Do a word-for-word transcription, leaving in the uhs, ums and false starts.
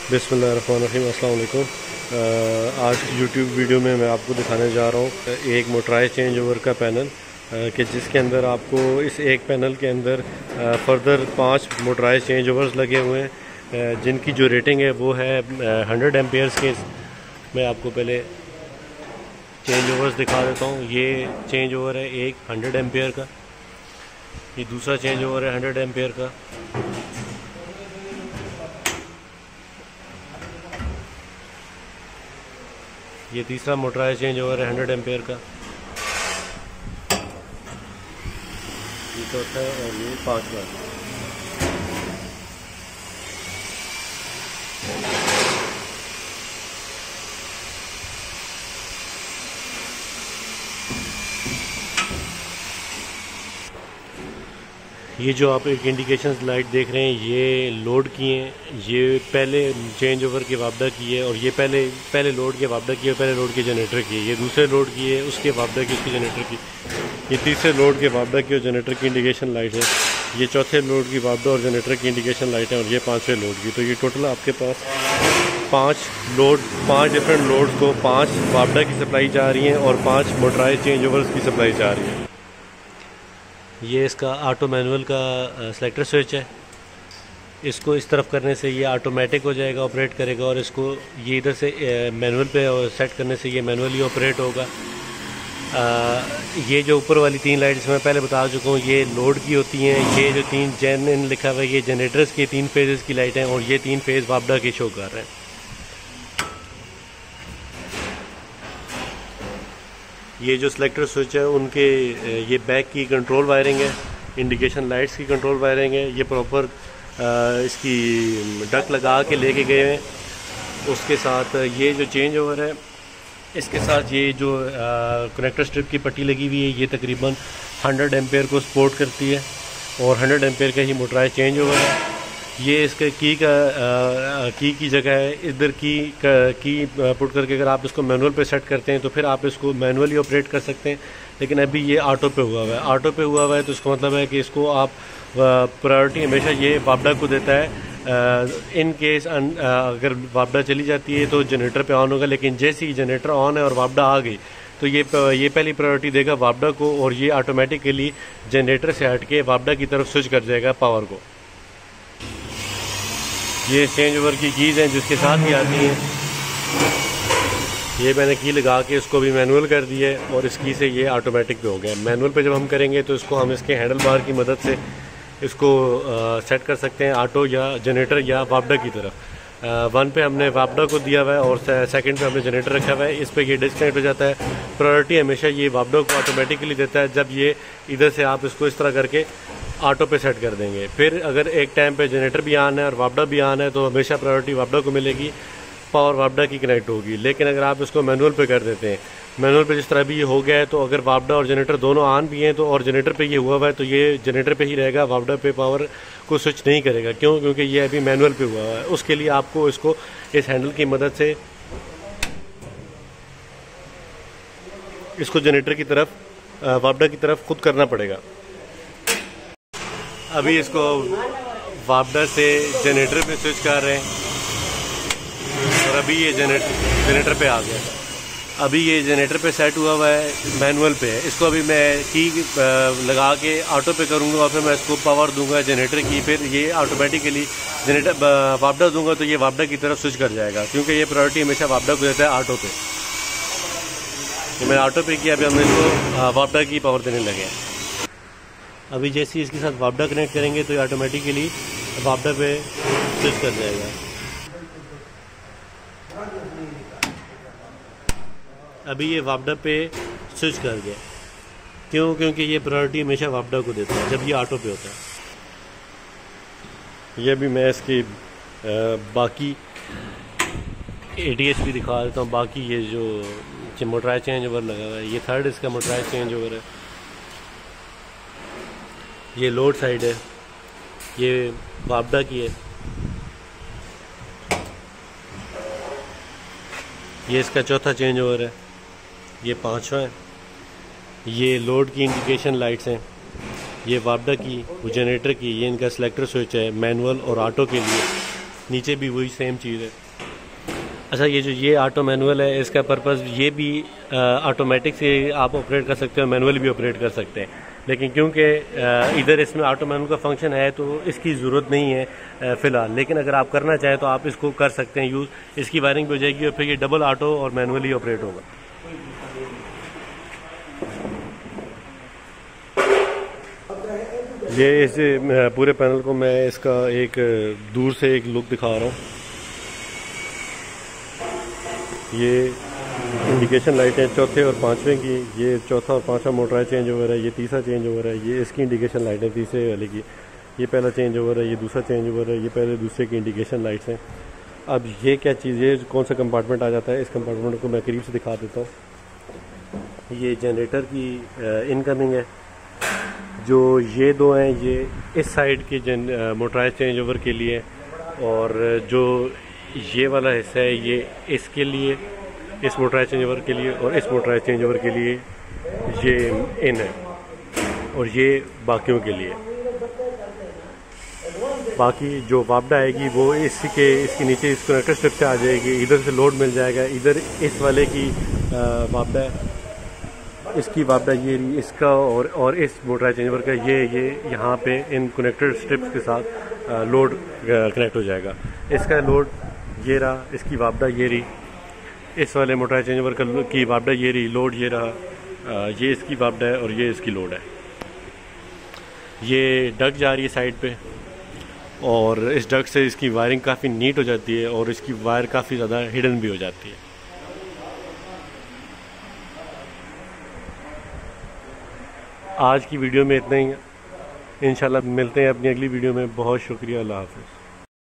बिस्मिल्लाहिर्रहमानिर्रहीम, अस्सलाम वालेकुम। आज यूट्यूब वीडियो में मैं आपको दिखाने जा रहा हूँ एक मोटराइज चेंज ओवर का पैनल कि जिसके अंदर आपको इस एक पैनल के अंदर फर्दर पांच मोटराइज चेंज ओवर्स लगे हुए हैं जिनकी जो रेटिंग है वो है हंड्रेड एम्पेयर्स के। मैं आपको पहले चेंज ओवर्स दिखा देता हूँ। ये चेंज ओवर है एक हंड्रेड एम्पेयर का, ये दूसरा चेंज ओवर है हंड्रेड एम्पेयर का, ये तीसरा मोटराइज चेंज ओवर है हंड्रेड एम्पेयर का, ये चौथा है और ये पांचवा। ये जो आप एक इंडिकेशन लाइट देख रहे हैं ये लोड की हैं, ये पहले चेंज ओवर के वापडा की है और ये पहले पहले लोड के वापडा की है, पहले लोड के जनरेटर की है। ये दूसरे लोड की है, उसके वापडा की, उसके जनरेटर की। ये तीसरे लोड के वापडा की और जनरेटर की इंडिकेशन लाइट है। ये चौथे लोड की वापडा और जनरेटर की इंडिकेशन लाइट है और ये पाँचवें लोड की। तो ये टोटल आपके पास पाँच लोड पाँच डिफरेंट लोड को पाँच वापडा की सप्लाई जा रही है और पाँच मोटराइज चेंज ओवर्स की सप्लाई जा रही है। ये इसका ऑटो मैनुअल का सेलेक्टर स्विच है। इसको इस तरफ करने से ये ऑटोमेटिक हो जाएगा, ऑपरेट करेगा, और इसको ये इधर से मैनुअल पे सेट करने से ये मैनुअली ऑपरेट होगा। आ, ये जो ऊपर वाली तीन लाइट्स मैं पहले बता चुका हूँ ये लोड की होती हैं। ये जो तीन जेन इन लिखा हुआ है ये जनरेटर्स की तीन फेजेस की लाइट हैं और ये तीन फेज वापडा के शो कर रहे हैं। ये जो सिलेक्टर स्विच है उनके ये बैक की कंट्रोल वायरिंग है, इंडिकेशन लाइट्स की कंट्रोल वायरिंग है। ये प्रॉपर इसकी डक लगा के लेके गए हैं। उसके साथ ये जो चेंज ओवर है इसके साथ ये जो कनेक्टर स्ट्रिप की पट्टी लगी हुई है ये तकरीबन हंड्रेड एम्पेयर को सपोर्ट करती है और हंड्रेड एम्पेयर का ही मोटराइज चेंज ओवर है। ये इसके की का आ, की की जगह है। इधर की का, की पुट करके अगर आप इसको मैनुअल पे सेट करते हैं तो फिर आप इसको मैनुअली ऑपरेट कर सकते हैं, लेकिन अभी ये ऑटो पे हुआ हुआ है। ऑटो पे हुआ हुआ है तो इसका मतलब है कि इसको आप प्रायोरिटी हमेशा ये वापडा को देता है। इन केस अगर वापडा चली जाती है तो जनरेटर पे ऑन होगा, लेकिन जैसे ही जनरेटर ऑन है और वापडा आ गई तो ये ये पहली प्रायोरिटी देगा वापडा को और ये ऑटोमेटिकली जनरेटर से हट के वापडा की तरफ स्विच कर जाएगा पावर को। ये चेंज ओवर की कीज़ हैं जिसके साथ ही आती हैं। ये मैंने की लगा के इसको भी मैनुअल कर दिया है और इस की से ये ऑटोमेटिक पे हो गया। मैनुअल पे जब हम करेंगे तो इसको हम इसके हैंडल बार की मदद से इसको आ, सेट कर सकते हैं ऑटो या जनरेटर या वापडा की तरफ। आ, वन पे हमने वापडा को दिया हुआ है और सेकंड पे हमने जनरेटर रखा हुआ है। इस पे ये डिस्कनेक्ट हो जाता है। प्रायोरिटी हमेशा ये वापडा को ऑटोमेटिकली देता है जब ये इधर से आप इसको इस तरह करके ऑटो पे सेट कर देंगे। फिर अगर एक टाइम पे जनरेटर भी ऑन है और वापडा भी ऑन है तो हमेशा प्रायोरिटी वापडा को मिलेगी, पावर वापडा की कनेक्ट होगी। लेकिन अगर आप इसको मैनुअल पे कर देते हैं, मैनुअल पे जिस तरह भी ये हो गया है, तो अगर वापडा और जनरेटर दोनों ऑन भी हैं तो और जनरेटर पे ये हुआ हुआ है तो ये जनरेटर पे ही रहेगा, वापडा पे पावर को स्विच नहीं करेगा। क्यों? क्योंकि ये अभी मैनुअल पे हुआ हुआ है। उसके लिए आपको इसको इस हैंडल की मदद से इसको जनरेटर की तरफ वापडा की तरफ खुद करना पड़ेगा। अभी इसको वापडा से जनरेटर पे स्विच कर रहे हैं और अभी ये जनरेटर जनरेटर पे आ गया। अभी ये जनरेटर पे सेट हुआ हुआ है, मैनुअल पे है। इसको अभी मैं की लगा के ऑटो पे करूँगा और फिर मैं इसको पावर दूंगा जनरेटर की, फिर ये ऑटोमेटिकली जनरेटर वापडा दूंगा तो ये वापडा की तरफ स्विच कर जाएगा, क्योंकि ये प्रायोरिटी हमेशा वापडा को देता है ऑटो पे। तो मैंने ऑटो पे किया, अभी हम इसको वापडा की पावर देने लगे हैं। अभी जैसे ही इसके साथ वापडा कनेक्ट करेंगे तो ये ऑटोमेटिकली वापडा पे स्विच कर जाएगा। अभी ये वापडा पे स्विच कर गया। क्यों? क्योंकि ये प्रायोरिटी हमेशा वापडा को देता है जब ये ऑटो पे होता है। ये भी मैं इसकी आ, बाकी ए टी एच भी दिखा देता हूँ। बाकी ये जो मोटराइज चेंज ओवर लगा हुआ है ये थर्ड इसका मोटराइज चेंज ओवर है। ये लोड साइड है, ये वापडा की है। ये इसका चौथा चेंज ओवर है, ये पांचवा है। ये लोड की इंडिकेशन लाइट्स हैं, ये वापडा की, वो जनरेटर की, ये इनका सिलेक्टर स्विच है मैनुअल और ऑटो के लिए। नीचे भी वही सेम चीज़ है। अच्छा, ये जो ये ऑटो मैनुअल है, इसका पर्पज़ ये भी ऑटोमेटिक से आप ऑपरेट कर सकते हो, मैनुअल भी ऑपरेट कर सकते हैं, लेकिन क्योंकि इधर इसमें ऑटो मैनुअल का फंक्शन है तो इसकी ज़रूरत नहीं है फ़िलहाल। लेकिन अगर आप करना चाहें तो आप इसको कर सकते हैं यूज़, इसकी वायरिंग भी हो जाएगी और फिर ये डबल ऑटो और मैनुअली ऑपरेट होगा। ये इस पूरे पैनल को मैं इसका एक दूर से एक लुक दिखा रहा हूँ। ये इंडिकेशन लाइट है चौथे और पांचवें की, ये चौथा और पांचवा मोटर चेंज ओवर है, ये तीसरा चेंज ओवर है, ये इसकी इंडिकेशन लाइट है तीसरे वाले की, ये पहला चेंज ओवर है, ये दूसरा चेंज ओवर है, ये पहले दूसरे की इंडिकेशन लाइट्स हैं। अब ये क्या चीज़ है, कौन सा कंपार्टमेंट आ जाता है, इस कंपार्टमेंट को मैं करीब से दिखा देता हूँ। ये जनरेटर की इनकमिंग है, जो ये दो हैं ये इस साइड के जन मोटराइज चेंज ओवर के लिए, और जो ये वाला हिस्सा है ये इसके लिए, इस मोटराइज चेंज ओवर के लिए, और इस मोटराइज चेंज ओवर के लिए ये इन है, और ये बाकियों के लिए। बाकी जो वापडा आएगी वो इसके इसके नीचे इस कनेक्टर स्ट्रिप से आ जाएगी, इधर से लोड मिल जाएगा, इधर इस वाले की वापडा, इसकी वापडा ये रही इसका, और और इस मोटराइज चेंज ओवर का ये ये यहाँ पे इन कनेक्टर स्ट्रिप्स के साथ आ, लोड कनेक्ट हो जाएगा। इसका लोड ये रहा, इसकी वापडा ये रही, इस वाले मोटराइज चेंज ओवर का की वापडा ये रही, लोड ये रहा, आ, ये इसकी वापडा है और ये इसकी लोड है। ये डक जा रही है साइड पे, और इस डक से इसकी वायरिंग काफ़ी नीट हो जाती है और इसकी वायर काफ़ी ज़्यादा हिडन भी हो जाती है। आज की वीडियो में इतना ही, इंशाल्लाह मिलते हैं अपनी अगली वीडियो में। बहुत शुक्रिया, अल्लाह हाफ़िज़।